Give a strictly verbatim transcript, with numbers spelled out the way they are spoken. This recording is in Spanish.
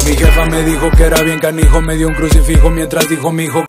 Mi jefa me dijo que era bien canijo, me dio un crucifijo mientras dijo mi hijo.